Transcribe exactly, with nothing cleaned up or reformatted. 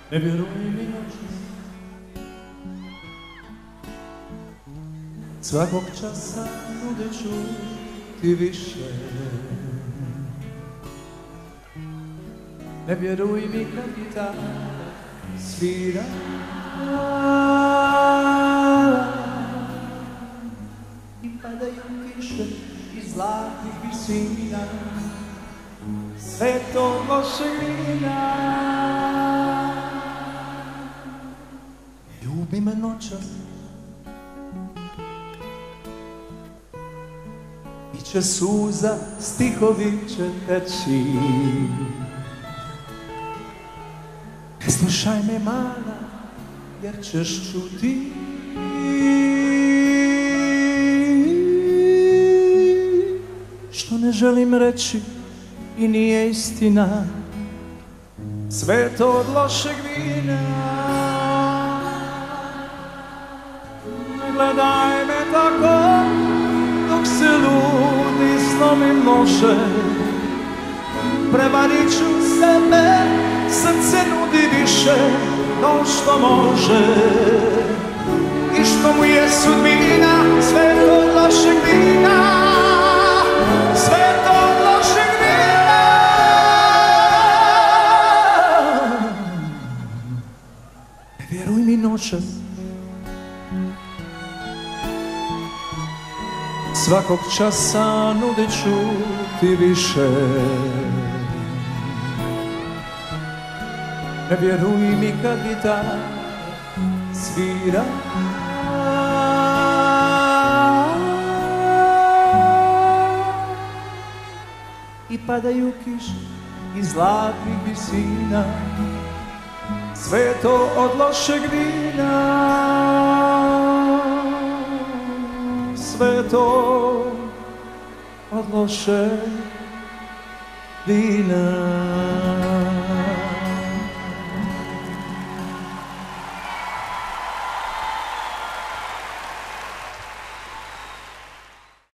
Ne vjeruj mi noćas, svakog časa nudit ću ti više. Ne vjeruj mi kad gitara svira i padaju kiše iz zlatnih visina, sve to lošeg vina. Ljubi me noćas, biće suza, stihovi će teći. Ne slušaj me mala, jer ćeš čuti što ne želim reći i nije istina, sve to od lošeg vina. Ne gledaj me tako dok se ludi slomim nože, prevarit ću sebe, srce nudi više no što može i što mu je sudbina, sve to od lošeg vina, sve to od lošeg vina. Ne vjeruj mi noćas, svakog časa nudit ću ti više. Ne vjeruj mi kad gitara svira i padaju kiše iz zlatnih visina, sve to od lošeg vina, sve to od lošeg vina.